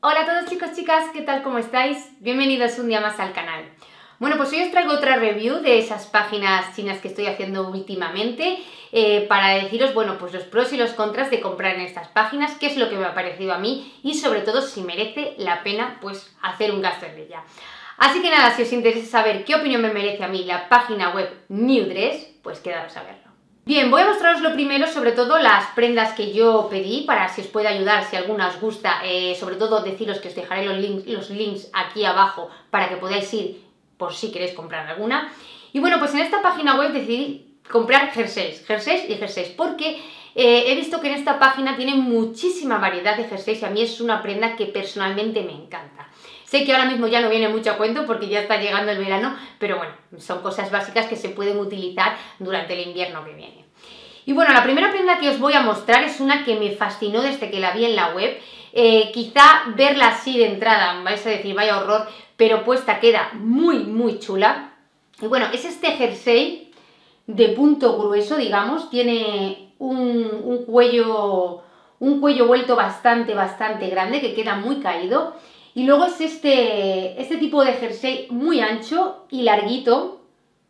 Hola a todos chicos, chicas, ¿qué tal? ¿Cómo estáis? Bienvenidos un día más al canal. Bueno, pues hoy os traigo otra review de esas páginas chinas que estoy haciendo últimamente para deciros, bueno, pues los pros y los contras de comprar en estas páginas, qué es lo que me ha parecido a mí y sobre todo si merece la pena pues hacer un gasto en ella. Así que nada, si os interesa saber qué opinión me merece a mí la página web NewDress, pues quedaros a verlo. Bien, voy a mostraros lo primero, sobre todo las prendas que yo pedí, para si os puede ayudar, si alguna os gusta, sobre todo deciros que os dejaré los links aquí abajo para que podáis ir por si queréis comprar alguna. Y bueno, pues en esta página web decidí comprar jerseys, porque he visto que en esta página tienen muchísima variedad de jerseys y a mí es una prenda que personalmente me encanta. Sé que ahora mismo ya no viene mucho a cuento porque ya está llegando el verano, pero bueno, son cosas básicas que se pueden utilizar durante el invierno que viene. Y bueno, la primera prenda que os voy a mostrar es una que me fascinó desde que la vi en la web. Quizá verla así de entrada, vais a decir, vaya horror, pero puesta queda muy chula. Y bueno, es este jersey de punto grueso, digamos, tiene un cuello vuelto bastante grande que queda muy caído. Y luego es este tipo de jersey muy ancho y larguito,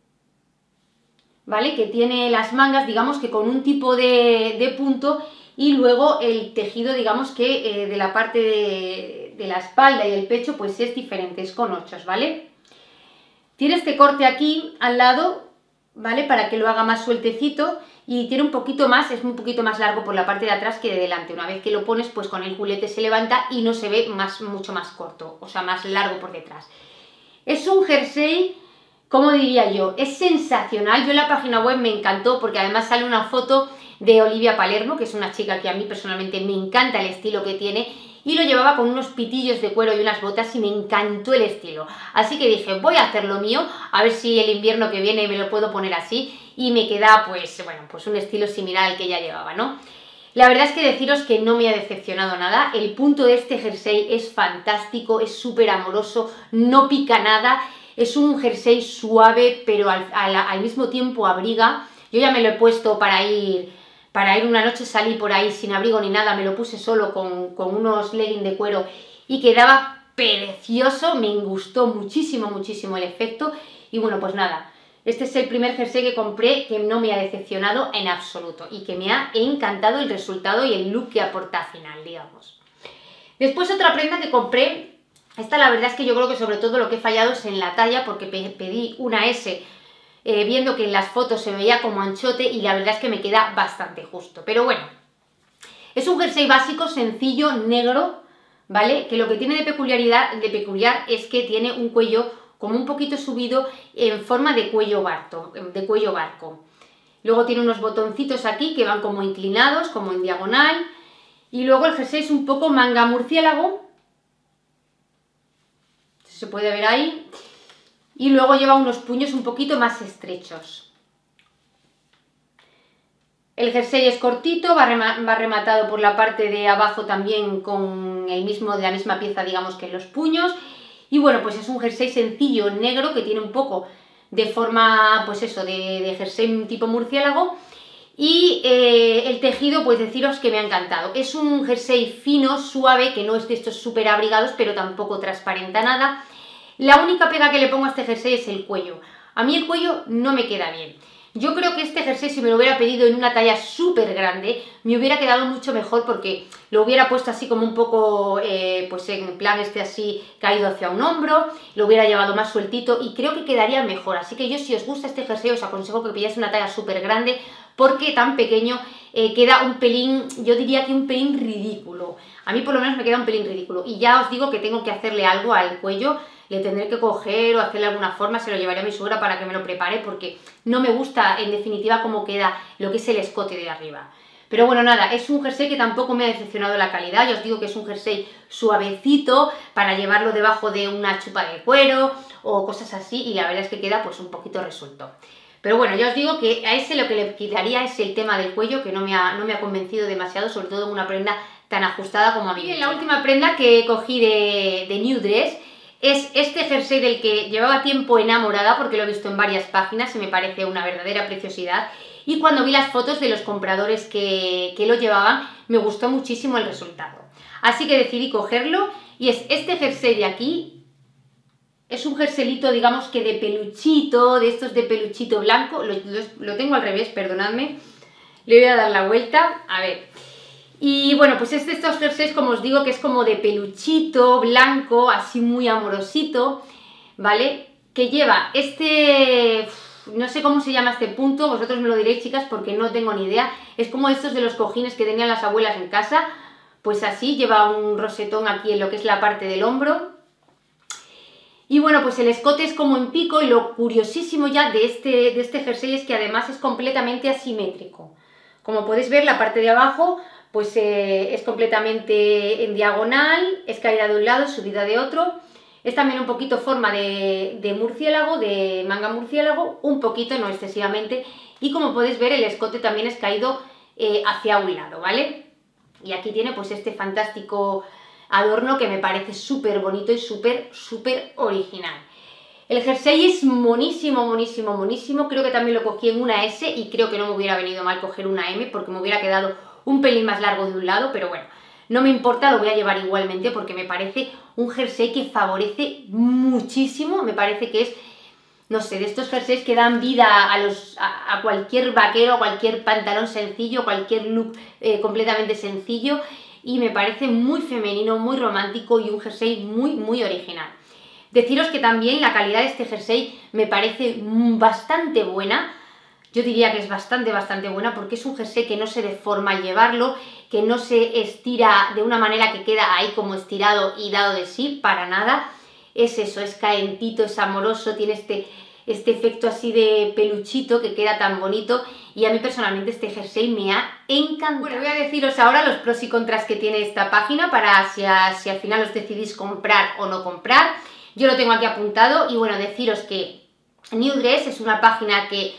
¿vale? Que tiene las mangas, digamos que con un tipo de punto y luego el tejido, digamos que de la parte de la espalda y el pecho pues es diferente, es con ochos, ¿vale? Tiene este corte aquí al lado, ¿vale? Para que lo haga más sueltecito y tiene un poquito más, es un poquito más largo por la parte de atrás que de delante. Una vez que lo pones, pues con el culete se levanta y no se ve mucho más corto, o sea, más largo por detrás. Es un jersey, ¿cómo diría yo? Es sensacional. Yo en la página web me encantó porque además sale una foto de Olivia Palermo, que es una chica que a mí personalmente me encanta el estilo que tiene, y lo llevaba con unos pitillos de cuero y unas botas y me encantó el estilo. Así que dije, voy a hacer lo mío, a ver si el invierno que viene me lo puedo poner así y me queda pues, bueno, pues un estilo similar al que ella llevaba, ¿no? La verdad es que deciros que no me ha decepcionado nada, el punto de este jersey es fantástico, es súper amoroso, no pica nada, es un jersey suave pero al mismo tiempo abriga. Yo ya me lo he puesto para ir una noche, salí por ahí sin abrigo ni nada, me lo puse solo con unos leggings de cuero y quedaba precioso, me gustó muchísimo el efecto y bueno, pues nada. Este es el primer jersey que compré que no me ha decepcionado en absoluto y que me ha encantado el resultado y el look que aporta al final, digamos. Después otra prenda que compré, esta la verdad es que yo creo que sobre todo lo que he fallado es en la talla porque pedí una S viendo que en las fotos se veía como anchote y la verdad es que me queda bastante justo. Pero bueno, es un jersey básico, sencillo, negro, ¿vale? Que lo que tiene de peculiar es que tiene un cuello como un poquito subido en forma de cuello barco. Luego tiene unos botoncitos aquí que van como inclinados, como en diagonal. Y luego el jersey es un poco manga murciélago. Se puede ver ahí. Y luego lleva unos puños un poquito más estrechos. El jersey es cortito, va rematado por la parte de abajo también con la misma pieza, digamos, que en los puños. Y bueno, pues es un jersey sencillo, negro, que tiene un poco de forma, pues eso, de jersey tipo murciélago. Y el tejido, pues deciros que me ha encantado. Es un jersey fino, suave, que no es de estos súper abrigados, pero tampoco transparenta nada. La única pega que le pongo a este jersey es el cuello. A mí el cuello no me queda bien. Yo creo que este jersey, si me lo hubiera pedido en una talla súper grande, me hubiera quedado mucho mejor porque lo hubiera puesto así como un poco, pues en plan así caído hacia un hombro, lo hubiera llevado más sueltito y creo que quedaría mejor. Así que yo, si os gusta este jersey, os aconsejo que pilláis una talla súper grande porque tan pequeño queda un pelín, yo diría que un pelín ridículo. A mí por lo menos me queda un pelín ridículo y ya os digo que tengo que hacerle algo al cuello. Le tendré que coger o hacerle alguna forma, se lo llevaré a mi suegra para que me lo prepare porque no me gusta en definitiva cómo queda lo que es el escote de arriba. Pero bueno, nada, es un jersey que tampoco me ha decepcionado la calidad, ya os digo que es un jersey suavecito para llevarlo debajo de una chupa de cuero o cosas así y la verdad es que queda pues un poquito resuelto. Pero bueno, ya os digo que a ese lo que le quitaría es el tema del cuello, que no me ha convencido demasiado, sobre todo en una prenda tan ajustada como a mí. Y la última prenda que cogí de NewDress es este jersey del que llevaba tiempo enamorada porque lo he visto en varias páginas y me parece una verdadera preciosidad. Y cuando vi las fotos de los compradores que lo llevaban, me gustó muchísimo el resultado. Así que decidí cogerlo y es este jersey de aquí. Es un jerselito, digamos que de peluchito, de estos de peluchito blanco. Lo tengo al revés, perdonadme. Le voy a dar la vuelta, a ver. Y bueno, pues es de estos jerseys, como os digo, que es como de peluchito blanco, así muy amorosito, ¿vale? Que lleva este... no sé cómo se llama este punto, vosotros me lo diréis, chicas, porque no tengo ni idea. Es como estos de los cojines que tenían las abuelas en casa. Pues así, lleva un rosetón aquí en lo que es la parte del hombro. Y bueno, pues el escote es como en pico y lo curiosísimo ya de este jersey es que además es completamente asimétrico. Como podéis ver, la parte de abajo pues es completamente en diagonal, es caída de un lado, subida de otro. Es también un poquito forma de murciélago, de manga murciélago, un poquito, no excesivamente. Y como podéis ver, el escote también es caído hacia un lado, ¿vale? Y aquí tiene pues este fantástico adorno que me parece súper bonito y súper original. El jersey es monísimo, monísimo, monísimo. Creo que también lo cogí en una S y creo que no me hubiera venido mal coger una M porque me hubiera quedado un pelín más largo de un lado, pero bueno, no me importa, lo voy a llevar igualmente porque me parece un jersey que favorece muchísimo. Me parece que es, no sé, de estos jerseys que dan vida a cualquier vaquero, a cualquier pantalón sencillo, cualquier look completamente sencillo. Y me parece muy femenino, muy romántico y un jersey muy original. Deciros que también la calidad de este jersey me parece bastante buena. Yo diría que es bastante buena porque es un jersey que no se deforma al llevarlo, que no se estira de una manera que queda ahí como estirado y dado de sí, para nada. Es eso, es caentito, es amoroso, tiene este efecto así de peluchito que queda tan bonito y a mí personalmente este jersey me ha encantado. Bueno, voy a deciros ahora los pros y contras que tiene esta página para si al final os decidís comprar o no comprar. Yo lo tengo aquí apuntado y bueno, deciros que New Dress es una página que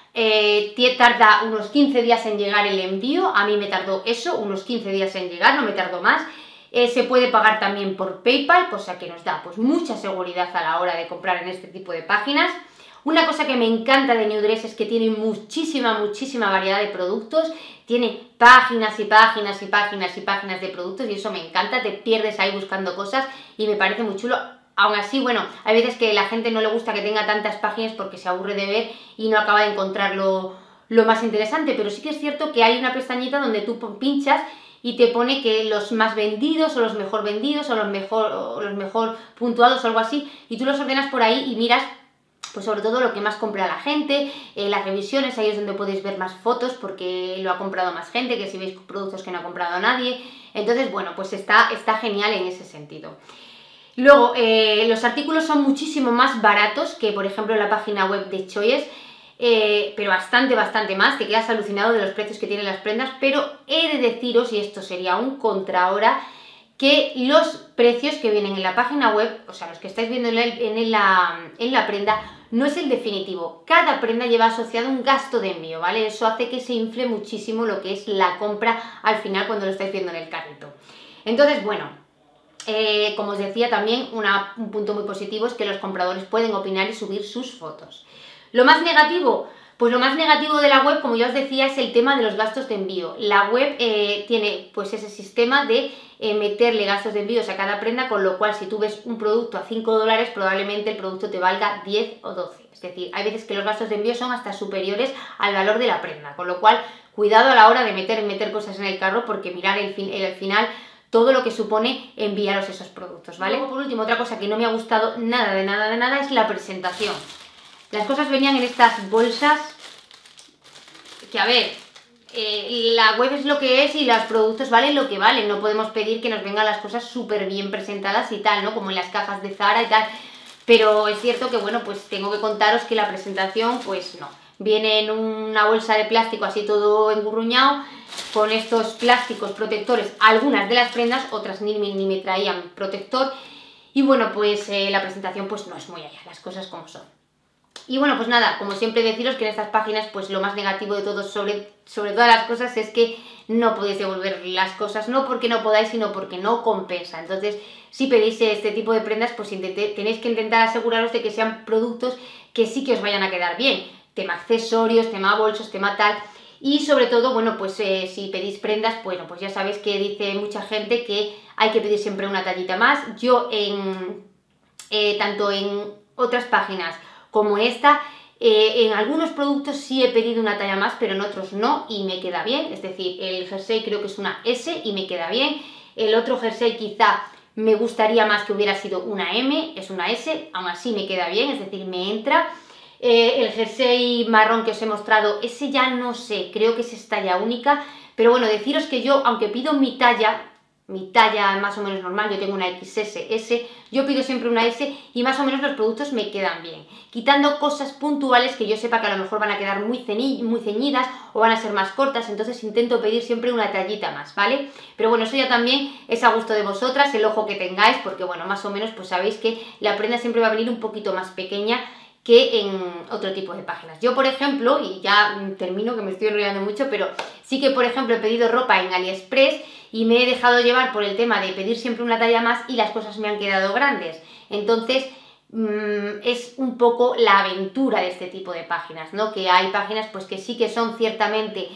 tarda unos 15 días en llegar el envío. A mí me tardó eso, unos 15 días en llegar, no me tardó más. Se puede pagar también por PayPal, cosa que nos da pues mucha seguridad a la hora de comprar en este tipo de páginas. Una cosa que me encanta de New Dress es que tiene muchísima variedad de productos. Tiene páginas y páginas y páginas y páginas de productos y eso me encanta. Te pierdes ahí buscando cosas y me parece muy chulo. Aún así, bueno, hay veces que a la gente no le gusta que tenga tantas páginas porque se aburre de ver y no acaba de encontrar lo más interesante, pero sí que es cierto que hay una pestañita donde tú pinchas y te pone que los más vendidos o los mejor vendidos o los mejor puntuados o algo así, y tú los ordenas por ahí y miras pues sobre todo lo que más compra la gente, las revisiones, ahí es donde podéis ver más fotos porque lo ha comprado más gente, que si veis productos que no ha comprado nadie. Entonces, bueno, pues está genial en ese sentido. Luego, los artículos son muchísimo más baratos que, por ejemplo, en la página web de Choice, pero bastante más, te quedas alucinado de los precios que tienen las prendas, pero he de deciros, y esto sería un contra ahora, que los precios que vienen en la página web, o sea, los que estáis viendo en la prenda, no es el definitivo. Cada prenda lleva asociado un gasto de envío, ¿vale? Eso hace que se infle muchísimo lo que es la compra al final cuando lo estáis viendo en el carrito. Entonces, bueno, como os decía también, un punto muy positivo es que los compradores pueden opinar y subir sus fotos. Lo más negativo, pues lo más negativo de la web, como ya os decía, es el tema de los gastos de envío. La web tiene pues ese sistema de meterle gastos de envíos a cada prenda, con lo cual si tú ves un producto a 5 dólares, probablemente el producto te valga 10 o 12. Es decir, hay veces que los gastos de envío son hasta superiores al valor de la prenda, con lo cual cuidado a la hora de meter cosas en el carro porque mirar el final todo lo que supone enviaros esos productos, ¿vale? Luego, por último, otra cosa que no me ha gustado nada es la presentación. Las cosas venían en estas bolsas que, a ver, la web es lo que es y los productos valen lo que valen. No podemos pedir que nos vengan las cosas súper bien presentadas y tal, ¿no? Como en las cajas de Zara y tal. Pero es cierto que, bueno, pues tengo que contaros que la presentación, pues no. Viene en una bolsa de plástico así todo engurruñado, con estos plásticos protectores, algunas de las prendas, otras ni me traían protector. Y bueno, pues la presentación pues no es muy allá, las cosas como son. Y bueno, pues nada, como siempre deciros que en estas páginas pues lo más negativo de todo sobre todas las cosas es que no podéis devolver las cosas, no porque no podáis, sino porque no compensa. Entonces, si pedís este tipo de prendas, pues tenéis que intentar aseguraros de que sean productos que sí que os vayan a quedar bien. Tema accesorios, tema bolsos, tema tal. Y sobre todo, bueno, pues si pedís prendas, bueno, pues ya sabéis que dice mucha gente que hay que pedir siempre una tallita más. Yo tanto en otras páginas como esta, en algunos productos sí he pedido una talla más, pero en otros no, y me queda bien. Es decir, el jersey creo que es una S y me queda bien. El otro jersey quizá me gustaría más que hubiera sido una M, es una S, aún así me queda bien, es decir, me entra. El jersey marrón que os he mostrado, ese ya no sé, creo que es talla única, pero bueno, deciros que yo, aunque pido mi talla más o menos normal, yo tengo una XS, yo pido siempre una S y más o menos los productos me quedan bien, quitando cosas puntuales que yo sepa que a lo mejor van a quedar muy ceñidas o van a ser más cortas, entonces intento pedir siempre una tallita más, ¿vale? Pero bueno, eso ya también es a gusto de vosotras, el ojo que tengáis, porque bueno, más o menos pues sabéis que la prenda siempre va a venir un poquito más pequeña que en otro tipo de páginas. Yo, por ejemplo, y ya termino que me estoy enrollando mucho, pero sí que, por ejemplo, he pedido ropa en AliExpress y me he dejado llevar por el tema de pedir siempre una talla más y las cosas me han quedado grandes. Entonces, es un poco la aventura de este tipo de páginas, ¿no? Que hay páginas pues que sí que son ciertamente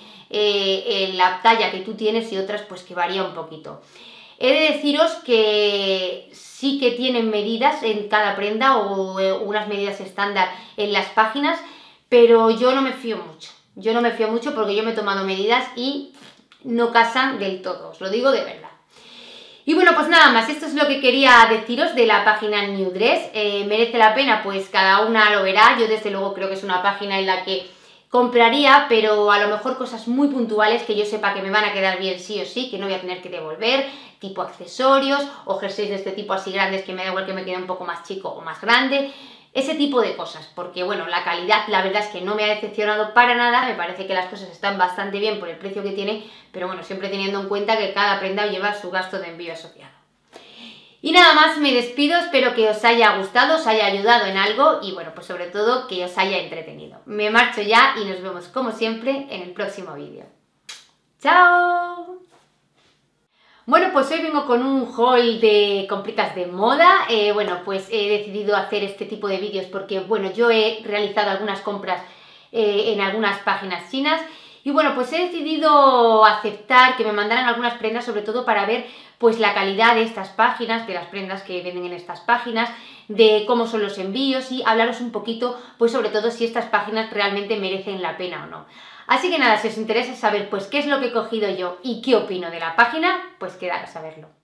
la talla que tú tienes y otras pues que varía un poquito. He de deciros que sí que tienen medidas en cada prenda o unas medidas estándar en las páginas, pero yo no me fío mucho. Yo no me fío mucho porque yo me he tomado medidas y no casan del todo, os lo digo de verdad. Y bueno, pues nada más, esto es lo que quería deciros de la página New Dress. Merece la pena, pues cada una lo verá. Yo desde luego creo que es una página en la que compraría, pero a lo mejor cosas muy puntuales que yo sepa que me van a quedar bien sí o sí, que no voy a tener que devolver, tipo accesorios o jerseys de este tipo así grandes que me da igual que me quede un poco más chico o más grande, ese tipo de cosas, porque bueno, la calidad la verdad es que no me ha decepcionado para nada, me parece que las cosas están bastante bien por el precio que tiene, pero bueno, siempre teniendo en cuenta que cada prenda lleva su gasto de envío asociado. Y nada más, me despido, espero que os haya gustado, os haya ayudado en algo y bueno, pues sobre todo que os haya entretenido. Me marcho ya y nos vemos como siempre en el próximo vídeo. ¡Chao! Bueno, pues hoy vengo con un haul de compritas de moda. Bueno, pues he decidido hacer este tipo de vídeos porque, bueno, yo he realizado algunas compras en algunas páginas chinas y bueno, pues he decidido aceptar que me mandaran algunas prendas, sobre todo para ver pues la calidad de estas páginas, de las prendas que venden en estas páginas, de cómo son los envíos y hablaros un poquito, pues sobre todo si estas páginas realmente merecen la pena o no. Así que nada, si os interesa saber pues qué es lo que he cogido yo y qué opino de la página, pues quedaros a verlo.